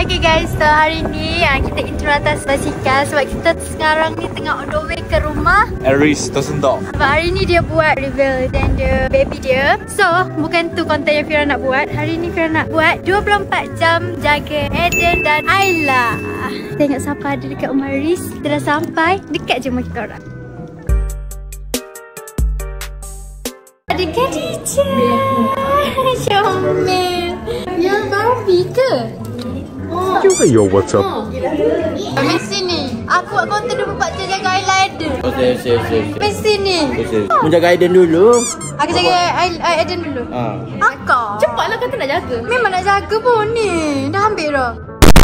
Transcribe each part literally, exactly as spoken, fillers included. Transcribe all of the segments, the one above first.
Okay guys, so hari ni uh, kita intro atas basikal sebab kita sekarang ni tengah on the way ke rumah Aries Tosendok. sebab hari ni dia buat reveal dan dia baby dia. So, bukan tu konten yang Fira nak buat. Hari ni Fira nak buat dua puluh empat jam jaga Eden dan Ayla. Tengok siapa ada dekat rumah Aries. Kita dah sampai, dekat je rumah kita orang. Ada Khadijah, Syomel. Yang Barbie ke? Juga yo, what's up? Sampai sini. Aku buat konten dua puluh empat jam jaga Ayla Eden. Okey, okey, okey. Sampai sini. Okey. Menjaga Aiden dulu. Aku jaga Ayla Eden dulu. Ha. Akak. Cepatlah kata nak jaga. Memang nak jaga pun ni. Dah ambil dah.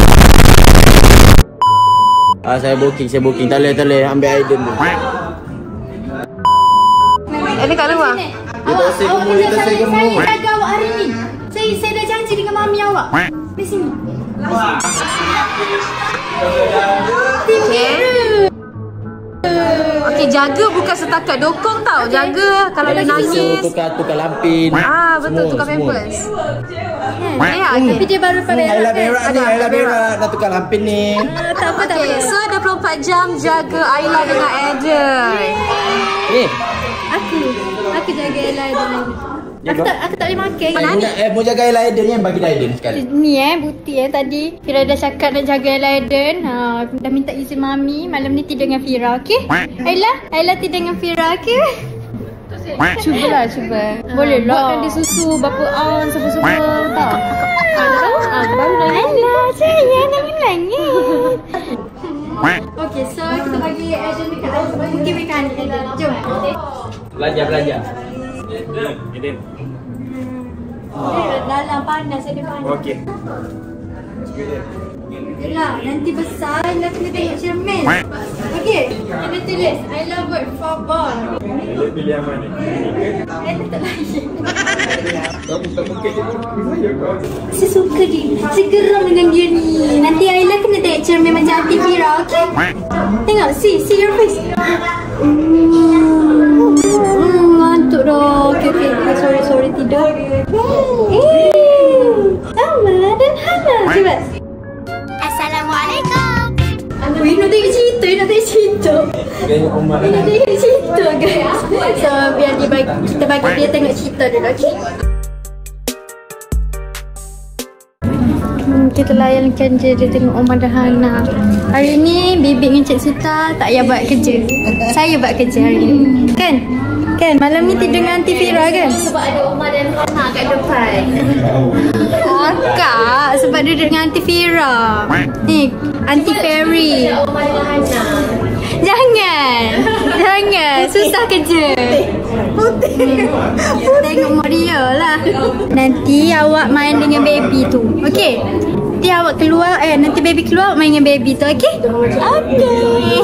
Ah, saya booking, saya booking. Tak boleh, tak boleh. Ambil Aiden dulu. Ada kat luar. Dia tak say gemuk, dia tak say gemuk. Saya jaga awak hari ni. Saya saya dah janji dengan mami awak. Di sini. Tim biru. Okey, jaga bukan setakat dokong tau. Jaga kalau dia nangis. Tukar, tukar lampin. Ah, betul, tukar pampers. Eh, okey. Tapi dia baru pada Ayla berak ni, Ayla berak. Nak tukar lampin ni. tak apa tak Okey, apa. so dua puluh empat jam jaga Ayla dengan Eden. Ni. Aku aku jaga Ayla Eden lagi. Aku tak aku tak boleh makan. Eh, mu- eh, mau jaga Ayla Aiden yang bagi Aiden sekali. Ni eh bukti eh tadi Fira dah cakap nak jaga Ayla Eden. Ha, dah minta izin mami malam ni tidur dengan Fira, okey? Ayla, Ayla tidur dengan Fira, okey? Cubalah, cuba. Boleh lah. Buatkan dia susu berapa ounce semua-semua tau. Ah, baru dah. Ayla, sayang jangan nangis. Okey, so kita bagi Eden dekat dalam mungkin mekanik Eden. Jom. Belajar, belajar. Eden. Eh, dalam panas ada panas. Okey. Yelah, nanti besar Ayla kena tengok cermin. Okey, kena tulis I love word for ball. Pilih yang mana? Ayla tak lain. Saya suka dia. Saya geram dengan dia ni. Nanti Ayla kena tengok cermin macam Aunty Fira, okey? Tengok, see, see your face. Hmm, ngantuk dah. Okey, okey, okay. Sorry, sorry, tidur. Eh, sama dan Hana. Cuba. Assalamualaikum. Wih, nak tengok cerita, nak tengok cerita. Tengok rumah. Nak tengok cerita guys. So, biar dia bagi, kita bagi dia tengok cerita dulu, okey? Hmm, kita layankan je dia tengok Omar dan Hana. Hari ni, Bibi dengan Cik Sita tak payah buat kerja. Saya buat kerja hari ni. Kan? Kan? Malam ni tidur dengan Aunty Fira kan? Sebab ada Omar dan Hana kat depan. Akak, sebab duduk dengan Aunty Fira. Ni, Aunty Ferry. Omar dengan Hana. Jangan. Jangan. Susah kerja. Hmm. Tengok mak dia lah. Nanti awak main dengan baby tu. Okey? Nanti awak keluar. Eh, nanti baby keluar, awak main dengan baby tu. Okey? Okey.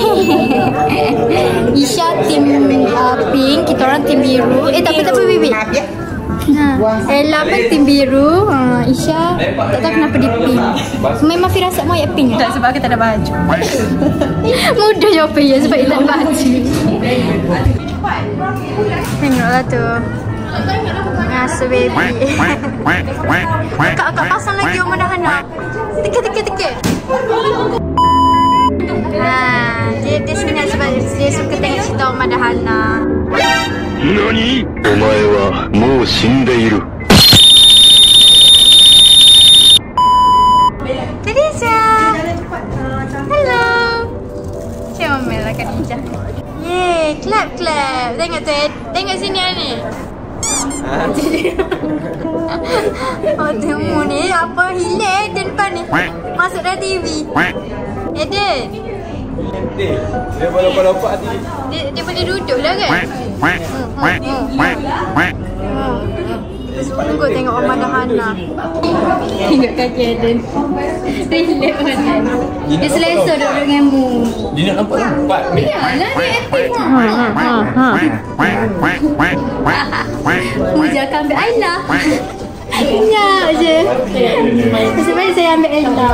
Isha tim uh, pink. Kita orang tim biru. Eh, tak apa, tak apa baby. Ha, Ella pun tim biru. Ha, Isha tak tahu kenapa dia pink. Memang Fira rasa mau ya pink. Tak, sebab aku tak ada baju. Mudah jawab ya sebab dia tak ada baju. Tengoklah tu. Ngasuh baby. Akak, akak pasang lagi Omar dan Hana. Teka, teka, teka. Ha, dia, dia senang sebab dia suka tengok cerita Omar dan Hana. Nani? Omae wa mou shindeiru. Khadijah. Hello. Comel lah Khadijah. Yeay, clap clap. Tengok tu, tengok sini ni. Oh, temu ni apa hilang Eden depan ni. Masuk dalam T V. Eden. Dia boleh-boleh hati. Dia, dia boleh duduk lah kan? Tunggu tengok Omar dan Hana. Tengok kaki Eden. Relax kan? Dia selesa duduk denganmu. Dia nak nampak nampak. Biarlah dia aktif lah. Muja akan ambil Ayla. Sekejap je. Nasib baik saya ambil Ayla.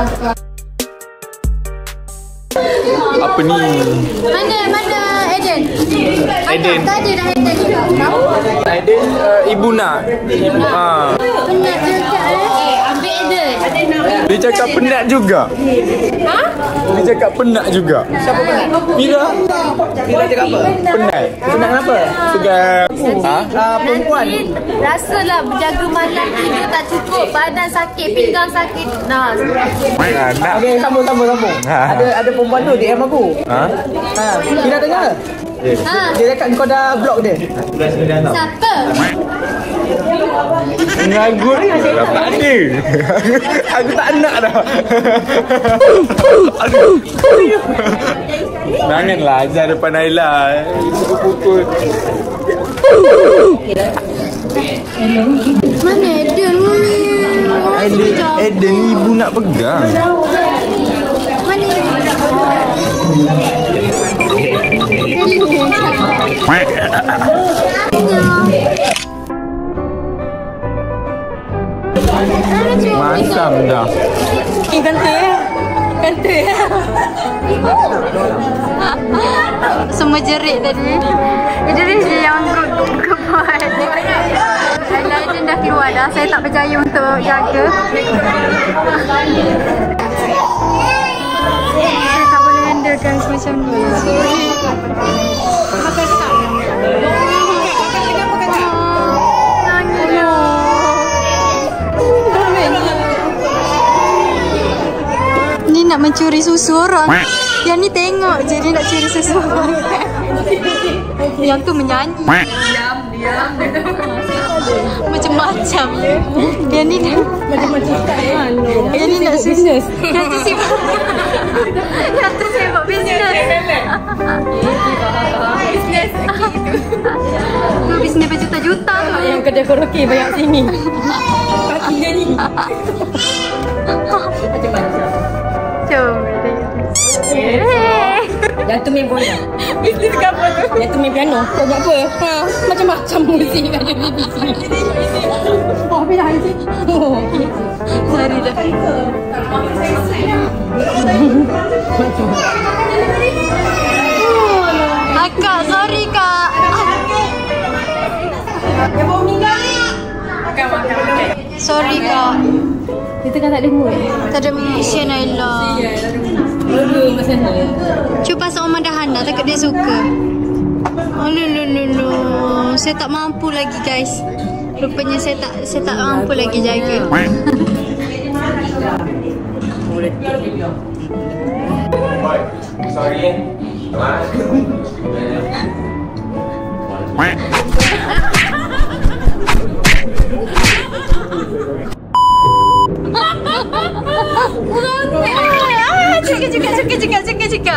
Apa ni? Mana, mana Eden? Eden. Tadi dah Eden juga. Tahu? Eden uh, ibu nak. Ibu ah. Penat juga eh. Eh, ambil Eden. Dia cakap penat juga. Ha? Dia cakap penat juga. Siapa penat? Mira. Mira cakap apa? Penat. Penat kenapa? Segar. Ha? Ah, perempuan. Rasalah berjaga malam tidur tak cukup, badan sakit, pinggang sakit. Nah, Ha, nak. Okey, sambung sambung sambung. Ha. Ada ada perempuan tu D M aku. Ha? Ha, Mira dengar? ha. Dia cakap kau dah block dia. Siapa? Mengagut. Tak ada. Aku tak nak dah. Aduh. Janganlah ajar depan Naila. Pukul-pukul. Mana Eden ni? Eden, Eden ibu nak pegang. Mana Masam dah. Eh, kanta ya. Kanta ya. Semua jerit tadi. Idris je yang kebuat. Lain dah keluar dah. Saya tak percaya untuk jaga. Saya tak boleh handle guys macam ni. Makan tak? Ni nak mencuri susu orang. Yang ni tengok je dia nak curi susu orang. Yang tu menyanyi. Diam, diam. Macam-macam. Yang ni macam-macam style. Yang ni nak susu. Yang tu sibuk. Yang tu sibuk bisnes. Bisnes tu bisnes berjuta-juta tu. Yang kedai karaoke banyak sini. Kaki dia ni. Macam-macam. Jom. Yang tu main bola. Bisnes ke apa tu? Yang tu main piano. Kau buat apa? Ha, macam-macam muzik ada di sini. Oh, bila hari ni? Oh, sorry dah. Akak, sorry kak. Yang bawa minggat ni. Makan, makan, makan. Sorry kak. Kita kan tak ada mood. Tak ada mood. Sian Naila. Cuba pasang Omar Dahana, takut dia suka. Oh lulululu. Saya tak mampu lagi guys. Rupanya saya tak saya tak mampu lagi jaga. Sorry. Suka juga, suka juga, suka juga.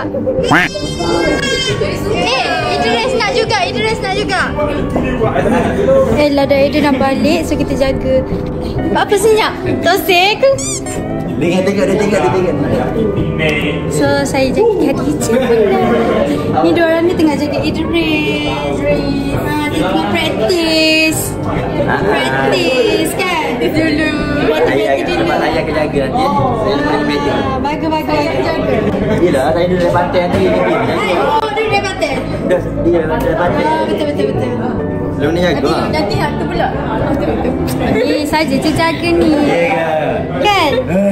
Eh, Idris nak juga, Idris nak juga. Eh, lah dah Idris nak balik, so kita jaga. Apa senyap? Tosek ke? Dia tengok, dia tengok, dia tengok. So, saya jaga Khadijah pula. Ni diorang ni tengah jaga Idris. Ha, dia tengah praktis. Praktis kan? Dulu. Ayah sebab ayah akan jaga nanti. Ah, bagus-bagus ayah jaga. Yelah, saya duduk dari pantai nanti. Oh, dia dah batal. Dah, dia dari pantai. Ah, betul betul betul. Belum ni jaga. Nanti nanti hak tu pula. Betul betul. Ni saja je jaga ni. Kan?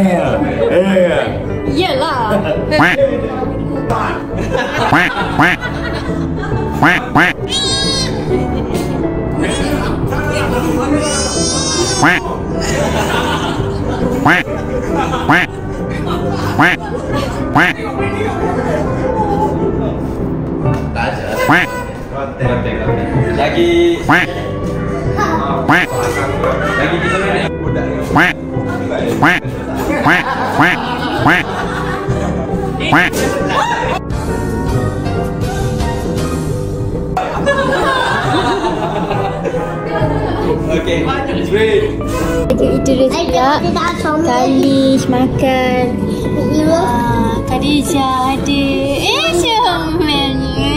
Iyalah. Lagi Lagi kita ni Okay, great. Idris pula Kalish makan. Ah, Khadijah ada. Eh, Syamel ni.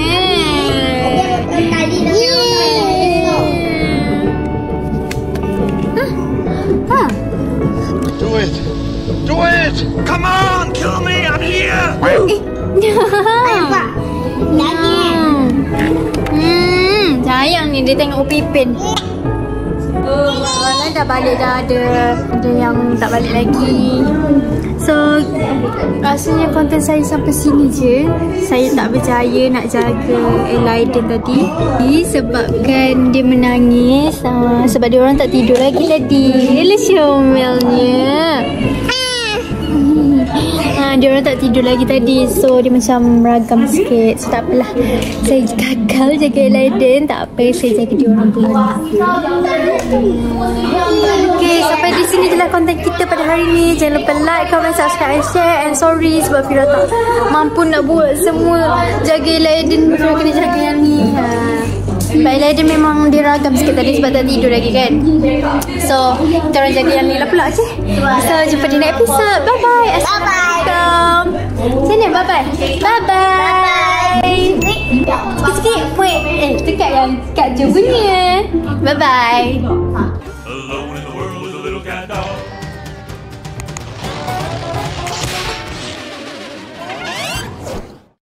Ha. Do it! Do it! Come on! Kill me! I'm here! Hmm, sayang ni dia tengok Upipin. Orang lain dah balik dah, ada ada yang tak balik lagi. So rasanya konten saya sampai sini je. Saya tak berjaya nak jaga Elaiden tadi disebabkan dia menangis, uh, sebab dia orang tak tidur lagi tadi. Elok siomelnya. Ha, dia orang tak tidur lagi tadi. So dia macam meragam sikit. So tak apalah, saya gagal jaga Elaiden. Tak apa, saya jaga dia orang dulu. Okay, sampai di sini je lah konten kita pada hari ni. Jangan lupa like, comment, subscribe and share. And sorry sebab Fira tak mampu nak buat semua. Jaga Elaiden, Fira kena jaga yang ni. ha. Sebab Elaiden memang dia ragam sikit tadi sebab tak tidur lagi kan. So kita orang jaga yang ni lah pula. Okay, so jumpa di next episode. Bye bye. Assalamualaikum. Sini bye bye. Bye bye. Sikit-sikit. Wait, eh dekat yang dekat je bunyi. Bye bye. Alone in the world with a little cat dog.